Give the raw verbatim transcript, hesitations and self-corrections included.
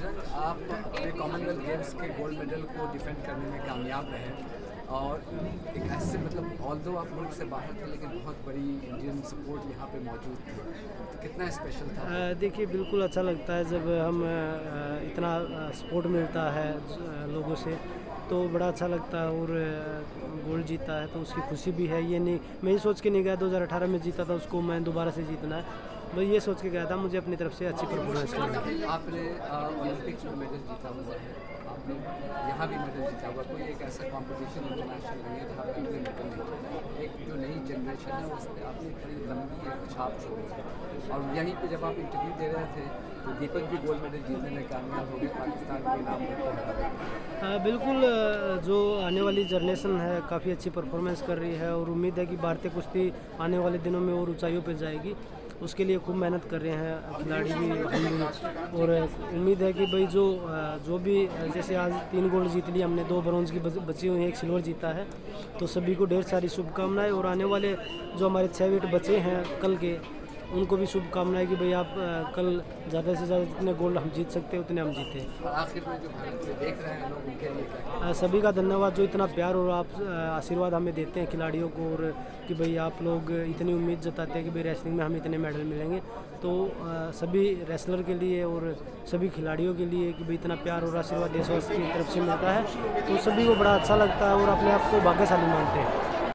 बजरंग, आप अपने Commonwealth Games के गोल्ड मेडल को डिफेंड करने में कामयाब रहे और एक ऐसे मतलब ऑल्दो आप मुल्क से बाहर थे लेकिन बहुत बड़ी इंडियन सपोर्ट यहाँ पे मौजूद थी, तो कितना स्पेशल था? देखिए बिल्कुल अच्छा लगता है जब हम इतना सपोर्ट मिलता है लोगों से, तो बड़ा अच्छा लगता है। और गोल्ड जीता है तो उसकी खुशी भी है। ये नहीं मैं ये सोच के नहीं गया दो हज़ार अठारह में जीता था उसको मैं दोबारा से जीतना है, मैं ये सोच के गया था मुझे अपनी तरफ से अच्छी परफॉर्मेंस करनी है। आपने ओलंपिक्स में मेडल जीता हुआ है, आपने यहाँ भी मेडल जीता हुआ, कोई एक ऐसा कंपटीशन इंटरनेशनल नहीं है जहाँ पर आपने मेडल नहीं जीता। एक जो नई जनरेशन है उस पर आपने बड़ी लंबी एक छाप छोड़ी है और यहीं पे जब आप इंटरव्यू दे रहे थे तो दीपक भी गोल्ड मेडल जीतने में कामयाब हो गए, पाकिस्तान के नाम हाँ बिल्कुल, जो आने वाली जनरेशन है काफ़ी अच्छी परफॉर्मेंस कर रही है और उम्मीद है कि भारतीय कुश्ती आने वाले दिनों में और ऊंचाइयों पर जाएगी। उसके लिए खूब मेहनत कर रहे हैं खिलाड़ी भी, हम भी। और उम्मीद है कि भाई जो जो भी जैसे आज तीन गोल्ड जीत लिए हमने, दो ब्रॉन्ज की बची हुई हैं, एक सिल्वर जीता है, तो सभी को ढेर सारी शुभकामनाएं। और आने वाले जो हमारे छः वेट बचे हैं कल के, उनको भी शुभकामनाएं कि भाई आप कल ज़्यादा से ज़्यादा जितने गोल्ड हम जीत सकते हैं उतने हम जीते। आखिर में जो भारत में देख रहे हैं लोग उनके लिए क्या? सभी का धन्यवाद जो इतना प्यार और आप आशीर्वाद हमें देते हैं खिलाड़ियों को, और कि भाई आप लोग इतनी उम्मीद जताते हैं कि भाई रेसलिंग में हमें इतने मेडल मिलेंगे। तो सभी रेसलर के लिए और सभी खिलाड़ियों के लिए कि भाई इतना प्यार और आशीर्वाद देशवासी की तरफ से मिलता है, तो सभी को बड़ा अच्छा लगता है और अपने आप को भाग्यशाली मानते हैं।